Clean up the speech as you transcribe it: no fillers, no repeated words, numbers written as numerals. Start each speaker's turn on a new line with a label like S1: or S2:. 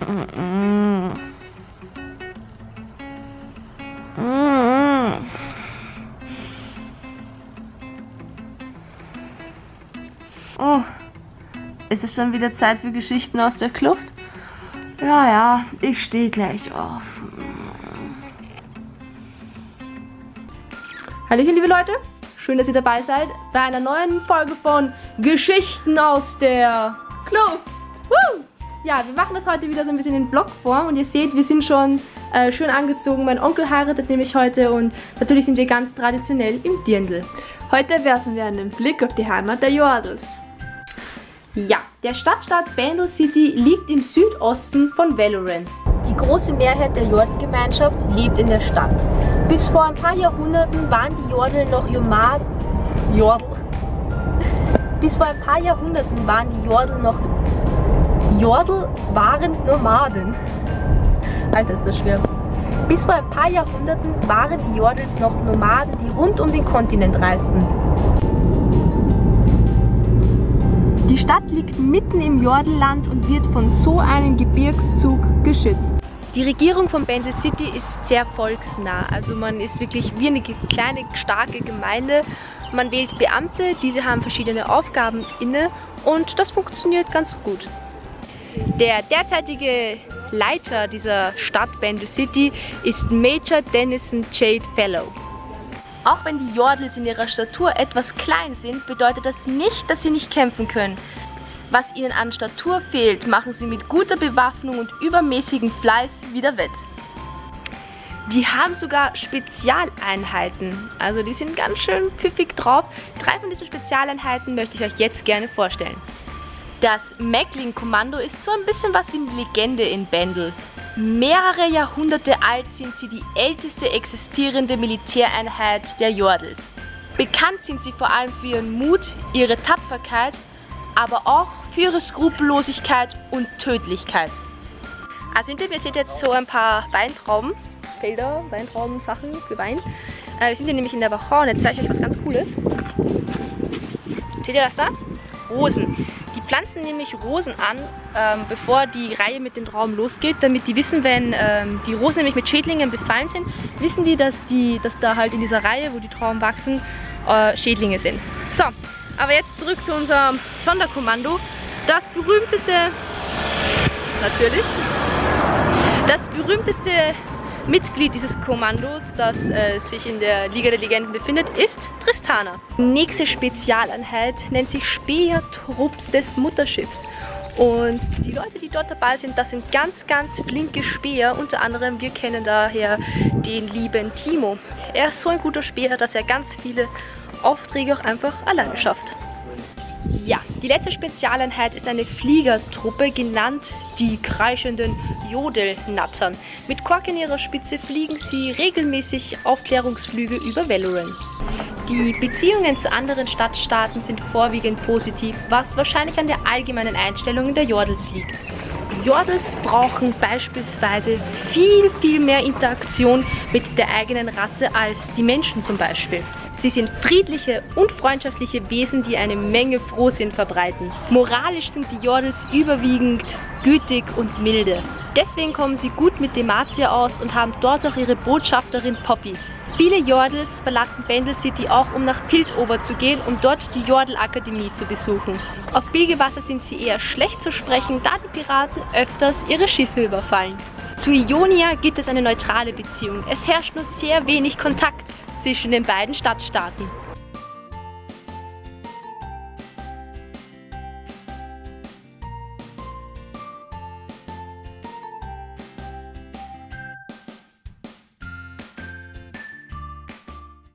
S1: Oh, ist es schon wieder Zeit für Geschichten aus der Kluft? Ja, ja, ich stehe gleich auf. Hallöchen, liebe Leute. Schön, dass ihr dabei seid bei einer neuen Folge von Geschichten aus der Kluft. Woo! Ja, wir machen das heute wieder so ein bisschen in Vlogform und ihr seht, wir sind schon schön angezogen. Mein Onkel heiratet nämlich heute und natürlich sind wir ganz traditionell im Dirndl. Heute werfen wir einen Blick auf die Heimat der Jordels. Ja, der Stadtstaat Bandle City liegt im Südosten von Valoran. Die große Mehrheit der Jordelgemeinschaft lebt in der Stadt. Bis vor ein paar Jahrhunderten waren die Jordel noch Bis vor ein paar Jahrhunderten waren die Jordel noch Nomaden. Alter, ist das schwer. Bis vor ein paar Jahrhunderten waren die Jordels noch Nomaden, die rund um den Kontinent reisten. Die Stadt liegt mitten im Jordelland und wird von so einem Gebirgszug geschützt. Die Regierung von Bandle City ist sehr volksnah, also man ist wirklich wie eine kleine, starke Gemeinde. Man wählt Beamte, diese haben verschiedene Aufgaben inne und das funktioniert ganz gut. Der derzeitige Leiter dieser Stadt Bandle City ist Major Dennison Jade Fellow. Auch wenn die Jordels in ihrer Statur etwas klein sind, bedeutet das nicht, dass sie nicht kämpfen können. Was ihnen an Statur fehlt, machen sie mit guter Bewaffnung und übermäßigem Fleiß wieder wett. Die haben sogar Spezialeinheiten, also die sind ganz schön pfiffig drauf. 3 von diesen Spezialeinheiten möchte ich euch jetzt gerne vorstellen. Das Mäckling-Kommando ist so ein bisschen was wie eine Legende in Bandle. Mehrere Jahrhunderte alt sind sie die älteste existierende Militäreinheit der Jordels. Bekannt sind sie vor allem für ihren Mut, ihre Tapferkeit, aber auch für ihre Skrupellosigkeit und Tödlichkeit. Also hinter mir seht ihr jetzt so ein paar Weintraubenfelder, Weintraubensachen für Wein. Wir sind hier nämlich in der Wachau und jetzt zeige ich euch was ganz Cooles. Seht ihr das da? Rosen. Die pflanzen nämlich Rosen an, bevor die Reihe mit den Trauben losgeht, damit die wissen, wenn die Rosen nämlich mit Schädlingen befallen sind, wissen die, dass da halt in dieser Reihe, wo die Trauben wachsen, Schädlinge sind. So, aber jetzt zurück zu unserem Sonderkommando. Das berühmteste Mitglied dieses Kommandos, das sich in der Liga der Legenden befindet, ist Tristana. Die nächste Spezialeinheit nennt sich Speertrupps des Mutterschiffs. Und die Leute, die dort dabei sind, das sind ganz, ganz flinke Späher. Unter anderem, wir kennen daher den lieben Timo. Er ist so ein guter Späher, dass er ganz viele Aufträge auch einfach alleine schafft. Ja, die letzte Spezialeinheit ist eine Fliegertruppe, genannt die kreischenden Jodelnatter. Mit Kork in ihrer Spitze fliegen sie regelmäßig Aufklärungsflüge über Valoran. Die Beziehungen zu anderen Stadtstaaten sind vorwiegend positiv, was wahrscheinlich an der allgemeinen Einstellung der Jordels liegt. Jordels brauchen beispielsweise viel mehr Interaktion mit der eigenen Rasse als die Menschen zum Beispiel. Sie sind friedliche und freundschaftliche Wesen, die eine Menge Frohsinn verbreiten. Moralisch sind die Jordels überwiegend gütig und milde. Deswegen kommen sie gut mit Demacia aus und haben dort auch ihre Botschafterin Poppy. Viele Jordels verlassen Bandle City auch, um nach Piltover zu gehen, um dort die Jordel-Akademie zu besuchen. Auf Bilgewasser sind sie eher schlecht zu sprechen, da die Piraten öfters ihre Schiffe überfallen. Zu Ionia gibt es eine neutrale Beziehung. Es herrscht nur sehr wenig Kontakt zwischen den beiden Stadtstaaten.